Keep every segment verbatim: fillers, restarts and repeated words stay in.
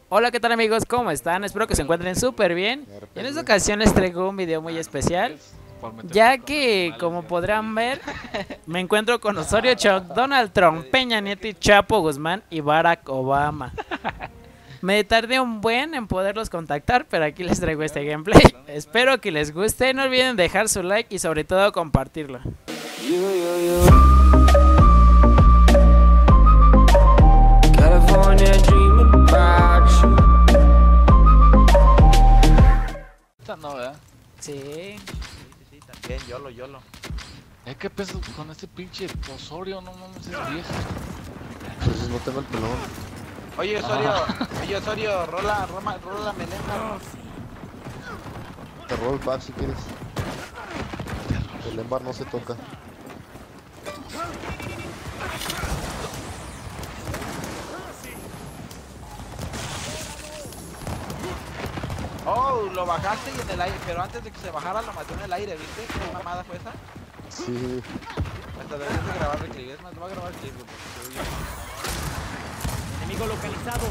Hola, ¿qué tal amigos? ¿Cómo están? Espero que se encuentren súper bien. Y en esta ocasión les traigo un video muy especial, ya que, como podrán ver, me encuentro con Osorio Chong, Donald Trump, Peña Nieto, Chapo Guzmán y Barack Obama. Me tardé un buen en poderlos contactar, pero aquí les traigo este gameplay. Espero que les guste, no olviden dejar su like y sobre todo compartirlo. No, ¿verdad? Sí. Sí, sí, sí, también, yolo, yolo. Es que peso con este pinche Osorio, no mames, es vieja. Entonces no tengo el pelón. Oye, Osorio, oye, Osorio, rola, rola, rola melena. Te robo el pack si quieres. El embar no se toca. Oh, lo bajaste y en el aire, pero antes de que se bajara lo mató en el aire, ¿viste? ¿Qué mamada fue esa? Sí. Hasta deberías de grabar el clip, es más, voy a grabar el clip, porque se oye. Enemigo localizado.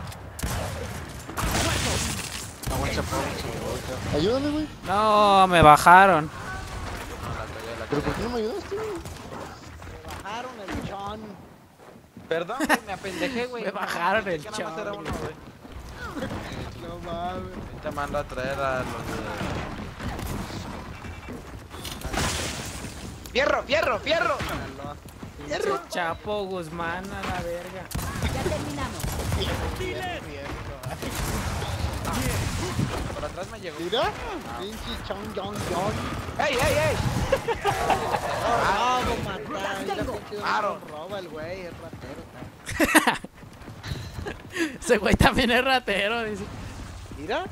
Está buen chapo. Ayúdame, güey. No, me bajaron. No, la cagué, la ¿Pero por cagué. qué no me ayudaste, güey? Bajaron el chon. Perdón, güey, me apendejé, güey. Me bajaron el Pensé que nada más era chon. uno, güey. No mames. Ahorita mando a traer a los de... ¡Fierro, fierro, fierro! ¡Fierro! Chapo Guzmán a la verga. Ya terminamos. Por atrás me llegó. Mira. Pinche chon, chon, chon. ¡Ey, ey, ey! Ah, no, matar. Mira, tengo. pinche Claro. roba el güey, es ratero. Ese güey también es ratero, dice. Mira.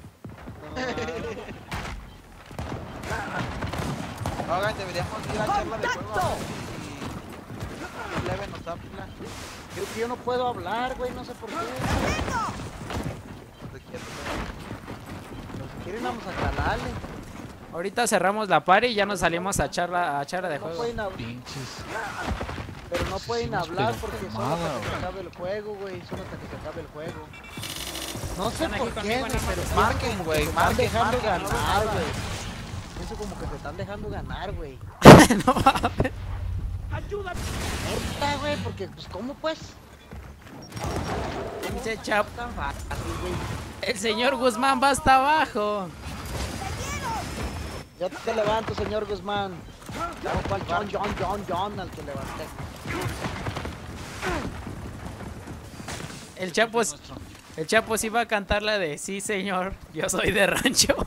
Oigan, deberíamos ir a charla de juego. A ver si Leve nos apla. Creo que yo no puedo hablar, güey, no sé por qué. Te quiero, Si quieren vamos a calarle. Ahorita cerramos la party y ya nos salimos a charla, a charla de No juego. pueden hablar, Pinches. pero no pueden Sí, nos hablar pegó porque solo pomada, hasta que se güey. acabe el juego, güey, solo hasta que se acabe el juego. No sé Están aquí por qué, conmigo, güey, nada más. pero sí Marquen, como que güey, se están marquen, dejando marquen, no ganar, ven güey. Eso como que se están dejando ganar, güey. No mames. ¡Ayúdame! Neta, güey, porque pues cómo pues. Pinche Chapo. Tan fácil, güey. El señor Guzmán va hasta abajo. Ya te levanto, señor Guzmán. Como cual John, John, John, John al que levanté. El Chapo, Es nuestro. el Chapo sí va a cantar la de sí señor, yo soy de rancho.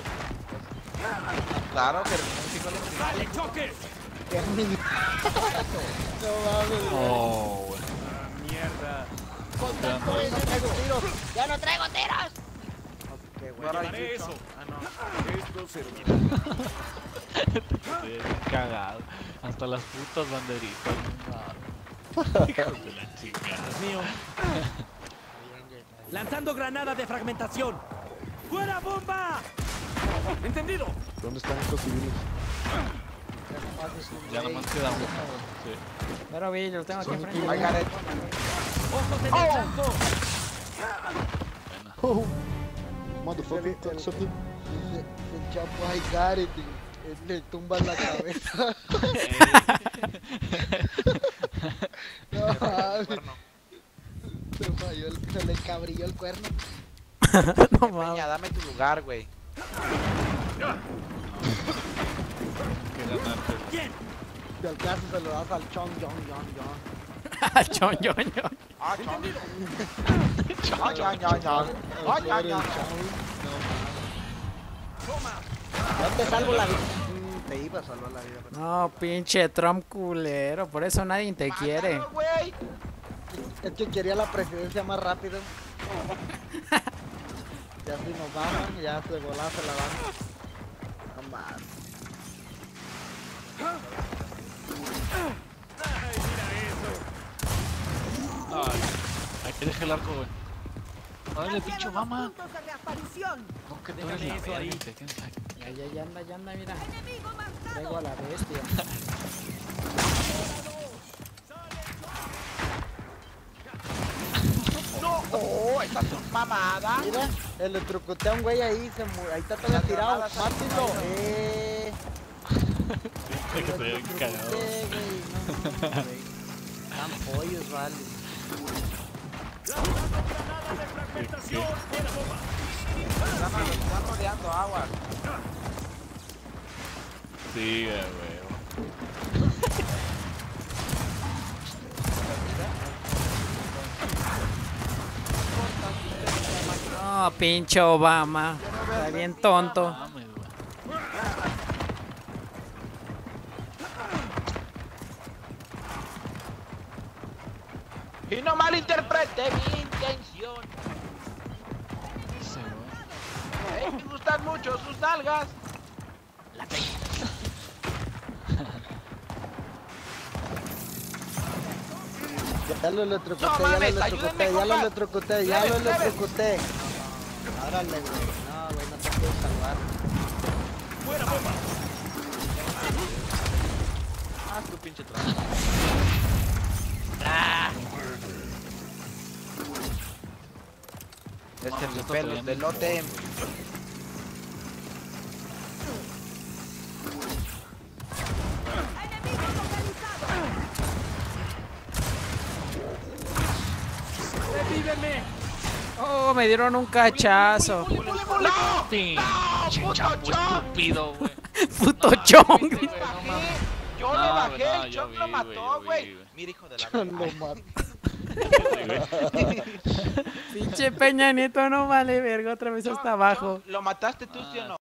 Claro, pero un chico le ¡Dale, choque! Qué mini- No mames, güey. Oh, güey. ¡Mierda! Contacto, güey, no traigo tiros. ¡Ya no traigo tiros! Ok, güey. Ahora Llevaré hay eso. chucho. Ah, no. Esto servirá. Bien cagado. Hasta las putas banderitas. No, hijos de la chingada. Es mío. Lanzando granada de fragmentación. ¡Fuera bomba! ¡Entendido! ¿Dónde están estos civiles? Ya nomás queda uno. Sí. Pero vi, lo tengo aquí enfrente. I got it. ¡Ojos en el blanco! Buena. Oh. Motherfucker, cocksucker. El, el Chapo, ay, got it, y le tumba la cabeza. No mames, Cuerno. se falló, el, se le cabrilló el cuerno. No Peña, mames. dame tu lugar, güey. Que ganarte. ¡Bien! Si al caso se lo das al chon, John, John, John. Chon, chon, chon. Ah, chon. Ah, chon, chon, chon. Ah, chon, chon, chon. Ya te salvo la vida. Mm, Te iba a salvar la vida. pero- No, pinche Trump culero, por eso nadie te quiere. Mátalo, güey. Es que quería la presidencia más rápido. Ya si nos bajan, ya se volá, se la dan. No más. ¡Ay, mira eso! Ay, ahí te dejé el arco, güey. Dale, pinche Obama. Puntos de reaparición. No, que tú eres Déjame la eso verga, ahí. te quedas ahí. Ya, ya, ya anda, ya anda, mira. Enemigo Traigo a marcado. la bestia. Oh, estas son mamadas. Mira, electrocuté a un güey ahí, se mu- ahí está todavía tirado. granadas Mátelo. son Eh. Que se ve cagado. Electrocuté, güey. No, no, güey. Están pollos, vale. Granada de fragmentación. Fuera bomba. Están, están rodeando agua. Sí, güey, güey. No, pinche Obama. Está bien tonto. Mames, güey. Y no malinterprete mi intención. Sí, güey. Eh, me gustan mucho sus nalgas. Ya lo electrocuté, No ya lo mames, electrocuté, ayúdenme, ya lo compa. electrocuté, ya lo Plebes, plebes. electrocuté. Árale, güey. No, güey, no te puedo salvar. Fuera bomba. Ah, tu pinche trampa. Este Mames, es está pelos trayendo de lote. ¡Enemigo localizado! ¡Revíveme! Oh, me dieron un cachazo. ¡No! Pinche puto chapo chon. estúpido, güey. Puto chong. Yo le bajé, yo le No, bajé, güey, no, el yo chon vi, lo güey, mató, yo vi, güey. güey. Mira, hijo de la Lo verga. mato. Sí, güey. Pinche Peña Nieto no vale verga, otra vez hasta abajo. ¿Lo mataste tú, sí o no?